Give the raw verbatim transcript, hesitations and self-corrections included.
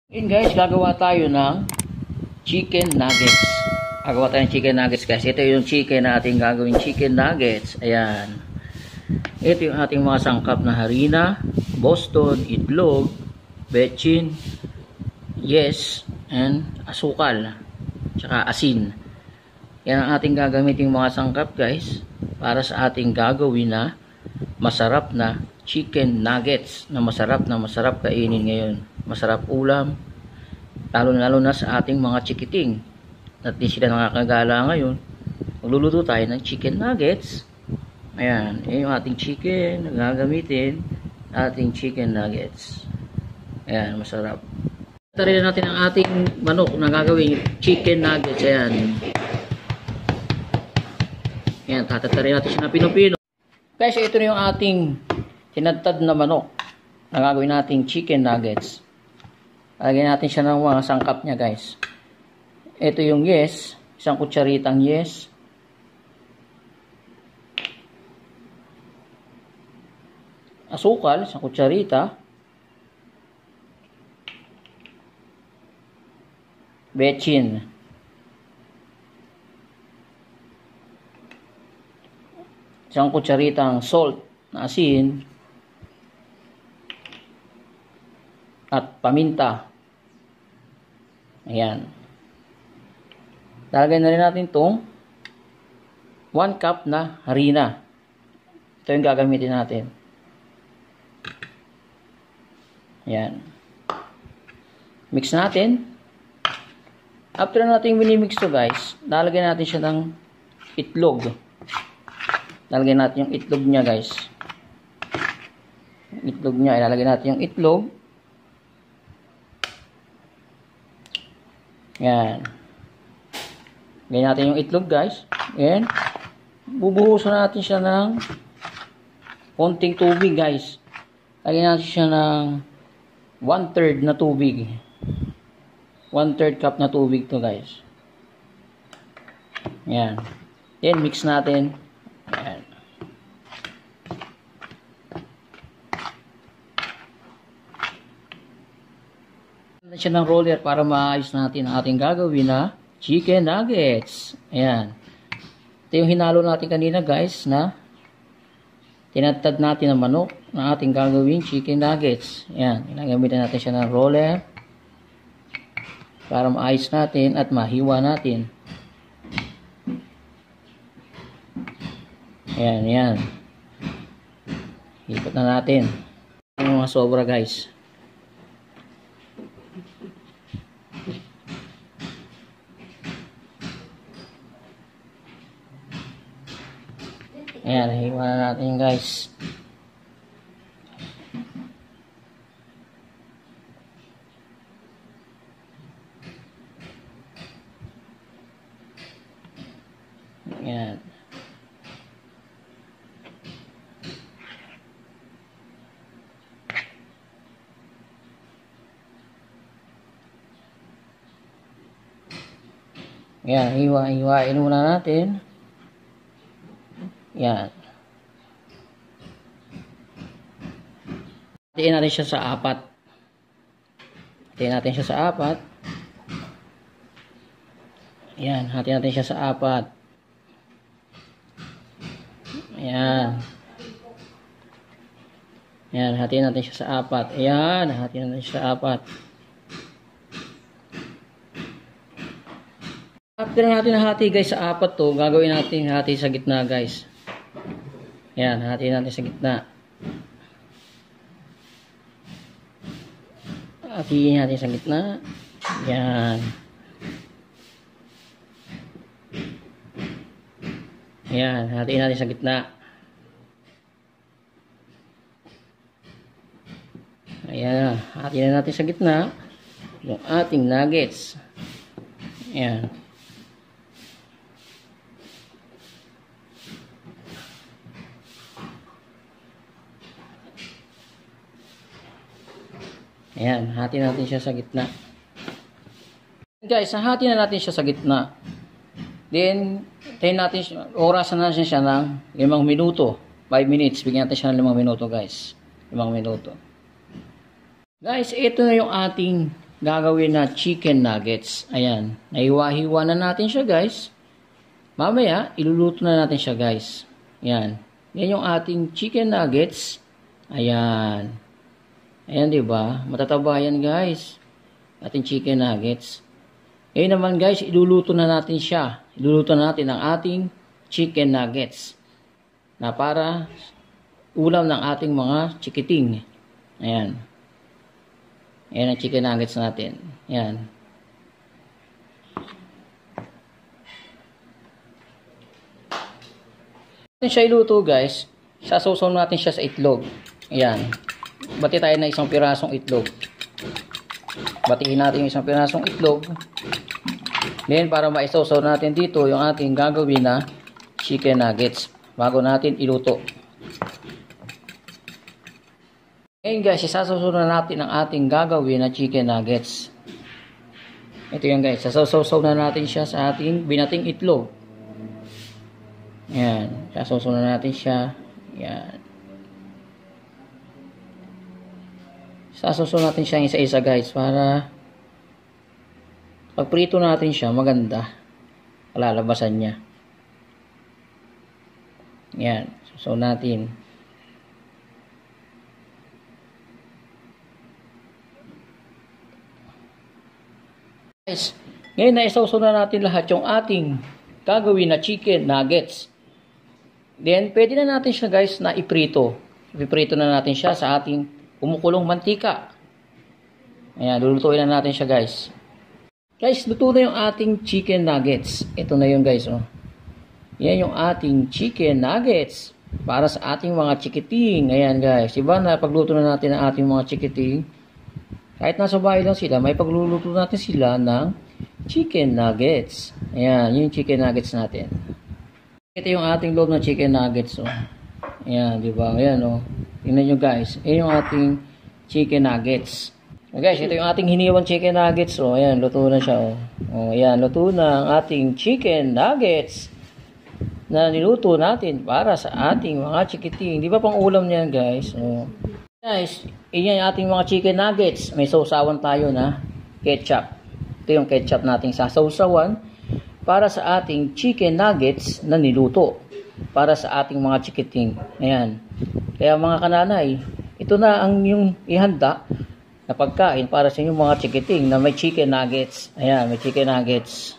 Yun guys, gagawa tayo ng chicken nuggets. Gagawa tayo ng chicken nuggets guys. Ito yung chicken na ating gagawin chicken nuggets. Ayan. Ito yung ating mga sangkap na harina, Boston, itlog, bechin, yes, and asukal. Tsaka asin. Yan ang ating gagamitin mga sangkap guys. Para sa ating gagawin na masarap na chicken nuggets. Na masarap na masarap kainin ngayon. Masarap ulam, lalo lalo na sa ating mga chikiting at di sila nakakagala ngayon. Magluluto tayo ng chicken nuggets. Ayan, yun yung ating chicken na gagamitin, ating chicken nuggets. Ayan, masarap. Tarihin natin ang ating manok na gagawin chicken nuggets. Ayan, ayan, tatatarin natin siya na pinupino. Guys, ito na yung ating tinadtad na manok na gagawin nating chicken nuggets. Lagyan natin siya ng mga sangkap niya guys. Ito yung yes. Isang kutsaritang yes. Asukal. Isang kutsarita. Bechin. Isang kutsaritang salt na asin. At paminta. Ayan. Lalagay na rin natin itong one cup na harina. Ito yung gagamitin natin. Ayan. Mix natin. After natin minimix to guys, lalagay natin siya ng itlog. Lalagay natin yung itlog niya guys. Yung itlog niya, ilalagay natin yung itlog. Yan. Ganyan natin yung itlog guys. Yan. Bubuhusan natin siya ng konting tubig guys. Lagyan natin siya ng one third na tubig. one third cup na tubig to guys. Yan. Then mix natin. Yan. Siya ng roller para maayos natin ang ating gagawin na chicken nuggets. Ayan. Ito yung hinalo natin kanina guys na tinadtad natin ng manok na ating gagawin chicken nuggets. Ayan. Gagamitin natin siya ng roller para maayos natin at mahiwa natin. Ayan, ayan. Ikot na natin. Yung mga sobra guys. Ayan, hiwa na natin guys. Ayan. Ayan, hiwa-hiwain muna natin. Yan. Hatiin natin siya sa apat. Hatiin natin siya sa apat. Yan. Hatiin natin siya sa apat. Yan. Yan. Hatiin natin siya sa apat. Yan. Hatiin natin siya sa apat. After natin hati guys sa apat to, gagawin natin hati sa gitna guys. Yan, hatiin natin sa gitna. Hatiin natin sa gitna. Yan. Yan, hatiin natin sa gitna. Ayan, hatiin natin sa gitna yung ating nuggets. Yan. Ayan, hati natin siya sa gitna. Guys, hati na natin siya sa gitna. Then, tayo natin siya, orasan natin siya ng limang minuto. five minutes. Bigyan natin siya ng limang minuto guys. limang minuto. Guys, ito na yung ating gagawin na chicken nuggets. Ayan. Naiwa-hiwa na natin siya, guys. Mamaya, iluluto na natin siya, guys. Ayan. Yan yung ating chicken nuggets. Ayan. Ayan, diba? Matataba yan, guys. Ating chicken nuggets. Ngayon naman, guys, iluluto na natin siya. Iluluto na natin ang ating chicken nuggets. Na para ulam ng ating mga chikiting. Ayan. Ayan ang chicken nuggets natin. Ayan. Natin siya iluto, guys. Sasawsaw natin siya sa itlog. Ayan. Bati tayo na isang pirasong itlog. Batiin natin yung isang pirasong itlog. Then, para maisawsaw natin dito yung ating gagawin na chicken nuggets bago natin iluto. Ngayon, guys, isasawsaw na natin ang ating gagawin na chicken nuggets. Ito yan, guys. Sasawsaw na natin siya sa ating binating itlog. Ayan. Sasawsaw na natin siya. Ayan. Sasawsaw natin siya isa-isa, guys, para pag prito natin siya, maganda kalalabasan niya. Yan. Sasaw natin. Guys, ngayon na isawsaw na natin lahat yung ating gagawin na chicken nuggets. Then, pwede na natin siya, guys, na iprito. Iprito na natin siya sa ating kumukulong mantika. Ayan, lulutuin na natin siya, guys. Guys, luto na yung ating chicken nuggets. Ito na yung, guys, oh. Yan yung ating chicken nuggets para sa ating mga chikiting. Ayan, guys. Diba na pagluto na natin ang ating mga chikiting, kahit nasa bahay lang sila, may pagluluto natin sila ng chicken nuggets. Ayan, yung chicken nuggets natin. Ito yung ating loob ng chicken nuggets, oh. Ayan, diba? Ayan, oh. Tingnan nyo, guys. Ayan yung ating chicken nuggets. Oh, guys, ito yung ating hiniwang chicken nuggets. Oh, ayan, luto na siya. Oh. Oh, ayan, luto na ang ating chicken nuggets na niluto natin para sa ating mga chikiting. Di ba pang ulam niyan, guys? Oh. Guys, iyan yung ating mga chicken nuggets. May sausawan tayo na ketchup. Ito yung ketchup nating sasausawan para sa ating chicken nuggets na niluto para sa ating mga chikiting. Ayan. Kaya mga kananay, ito na ang yung ihanda na pagkain para sa inyong mga chikiting na may chicken nuggets. Ayan, may chicken nuggets.